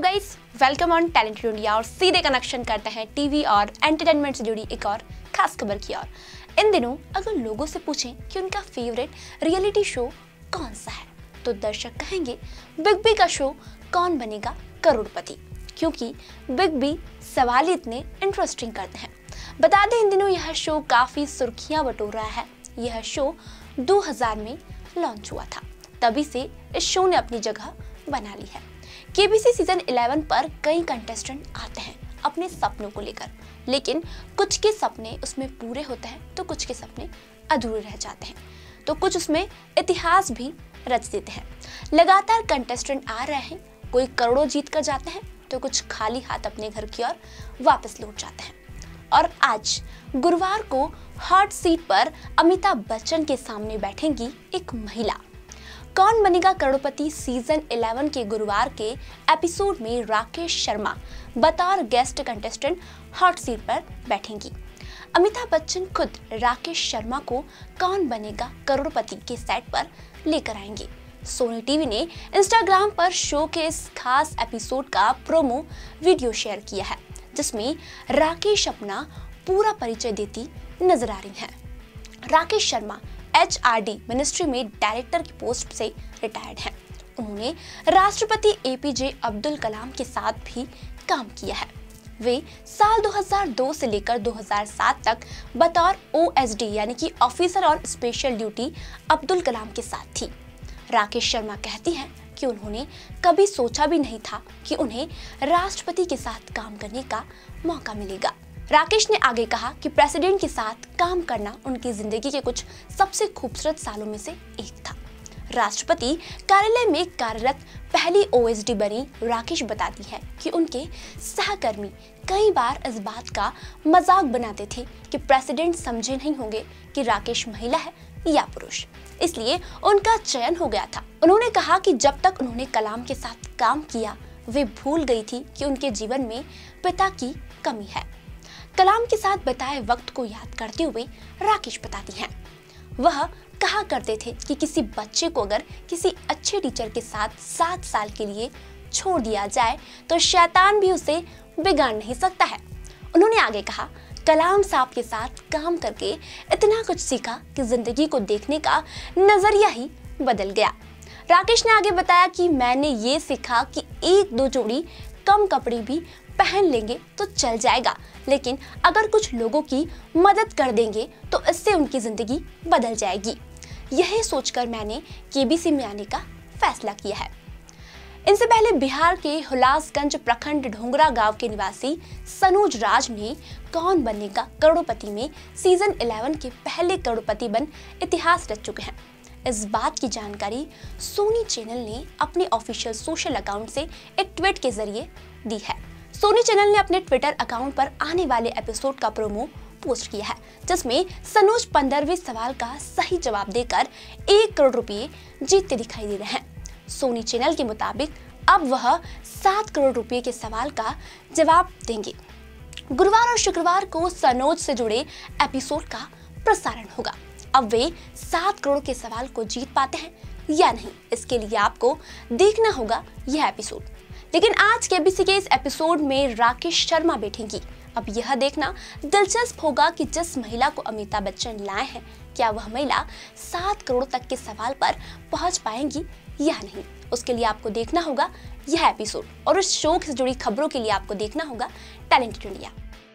Guys, welcome on talented India और सीधे connection करते हैं टीवी और एंटरटेनमेंट से जुड़ी एक और खास खबर की ओर। इन दिनों अगर लोगों से पूछें कि उनका फेवरेट रियलिटी शो कौन सा है तो दर्शक कहेंगे बिग बी का शो कौन बनेगा करोड़पति, क्योंकि बिग बी सवाल ही इतने इंटरेस्टिंग करते हैं। बता दें इन दिनों यह शो काफी सुर्खियां बटोर रहा है। यह शो 2000 में लॉन्च हुआ था, तभी से इस शो ने अपनी जगह बना ली है। केबीसी सीजन 11 पर कई कंटेस्टेंट आते हैं अपने सपनों को लेकर, लेकिन कुछ के सपने उसमें पूरे होते हैं तो कुछ के सपने अधूरे रह जाते हैं, तो कुछ उसमें इतिहास भी रच देते हैं। लगातार कंटेस्टेंट आ रहे हैं, कोई करोड़ों जीत कर जाते हैं तो कुछ खाली हाथ अपने घर की ओर वापस लौट जाते हैं। और आज गुरुवार को हॉट सीट पर अमिताभ बच्चन के सामने बैठेंगी एक महिला। कौन बनेगा करोड़पति सीजन 11 के गुरुवार के एपिसोड में राकेश शर्मा बतौर गेस्ट कंटेस्टेंट हॉट सीट पर बैठेंगी। अमिताभ बच्चन खुद राकेश शर्मा को कौन बनेगा करोड़पति के सेट पर लेकर आएंगे। सोनी टीवी ने इंस्टाग्राम पर शो के इस खास एपिसोड का प्रोमो वीडियो शेयर किया है, जिसमें राकेश अपना पूरा परिचय देती नजर आ रही हैं। राकेश शर्मा HRD मिनिस्ट्री में डायरेक्टर की पोस्ट से रिटायर्ड हैं। उन्होंने राष्ट्रपति APJ अब्दुल कलाम के साथ भी काम किया है। वे साल 2002 से लेकर 2007 तक बतौर OSD यानी कि officer on special duty Abdul Kalam के साथ थी। राकेश शर्मा कहती हैं कि उन्होंने कभी सोचा भी नहीं था कि उन्हें राष्ट्रपति के साथ काम करने का मौका मिलेगा। राकेश ने आगे कहा कि प्रेसिडेंट के साथ काम करना उनकी जिंदगी के कुछ सबसे खूबसूरत सालों में से एक था। राष्ट्रपति कार्यालय में कार्यरत पहली OSD बनी राकेश बताती है कि उनके सहकर्मी कई बार इस बात का मजाक बनाते थे कि प्रेसिडेंट समझे नहीं होंगे कि राकेश महिला है या पुरुष, इसलिए उनका चयन हो गया था। उन्होंने कहा कि जब तक उन्होंने कलाम के साथ काम किया वे भूल गई थी कि उनके जीवन में पिता की कमी है। कलाम के साथ बिताए वक्त को याद करते हुए राकेश बताती हैं, वह कहा करते थे कि किसी बच्चे को अगर किसी अच्छे टीचर के साथ 7 साल के लिए छोड़ दिया जाए तो शैतान भी उसे बिगाड़ नहीं सकता है। उन्होंने आगे कहा, कलाम साहब के साथ काम करके इतना कुछ सीखा कि जिंदगी को देखने का नजरिया ही बदल गया। राकेश ने आगे बताया कि मैंने ये सीखा कि 1-2 जोड़ी कम कपड़े भी पहन लेंगे तो चल जाएगा, लेकिन अगर कुछ लोगों की मदद कर देंगे तो इससे उनकी जिंदगी बदल जाएगी। यही सोचकर मैंने केबीसी में आने का फैसला किया है। इनसे पहले बिहार के हुलासगंज प्रखंड ढोंगरा गांव के निवासी सनोज राज ने कौन बनेगा करोड़पति में सीजन 11 के पहले करोड़पति बन इतिहास रच चुके हैं। इस बात की जानकारी सोनी चैनल ने अपने ऑफिशियल सोशल अकाउंट से एक ट्वीट के जरिए दी है। सोनी चैनल ने अपने ट्विटर अकाउंट पर आने वाले एपिसोड का प्रोमो पोस्ट किया है, जिसमें सनोज 15वें सवाल का सही जवाब देकर 1 करोड़ रुपए जीतते दिखाई दे रहे हैं। सोनी चैनल के मुताबिक अब वह 7 करोड़ रुपए के सवाल का जवाब देंगे। गुरुवार और शुक्रवार को सनोज से जुड़े एपिसोड का प्रसारण होगा। अब वे 7 करोड़ के सवाल को जीत पाते हैं या नहीं, इसके लिए आपको देखना होगा यह एपिसोड। लेकिन आज केबीसी के इस एपिसोड में राकेश शर्मा बैठेंगी। अब यह देखना दिलचस्प होगा कि जिस महिला को अमिताभ बच्चन लाए हैं, क्या वह महिला 7 करोड़ तक के सवाल पर पहुंच पाएंगी या नहीं। उसके लिए आपको देखना होगा यह एपिसोड, और इस शो से जुड़ी खबरों के लिए आपको देखना होगा टैलेंटेड इंडिया।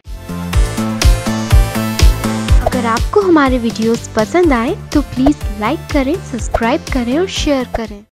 अगर आपको हमारे वीडियोस पसंद आए तो प्लीज लाइक करें, सब्सक्राइब करें और शेयर करें।